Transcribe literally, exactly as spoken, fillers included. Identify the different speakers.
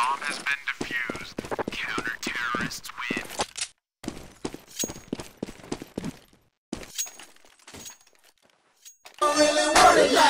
Speaker 1: has been defused. Counter-terrorists win.
Speaker 2: Don't really want it like